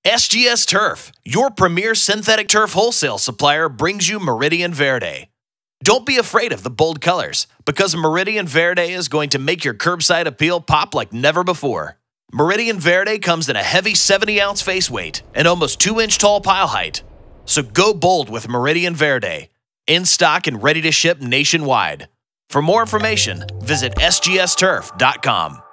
SGS Turf, your premier synthetic turf wholesale supplier, brings you Meridian Verde. Don't be afraid of the bold colors, because Meridian Verde is going to make your curbside appeal pop like never before. Meridian Verde comes in a heavy 70-ounce face weight and almost 2-inch tall pile height. So go bold with Meridian Verde, in stock and ready to ship nationwide. For more information, visit sgsturf.com.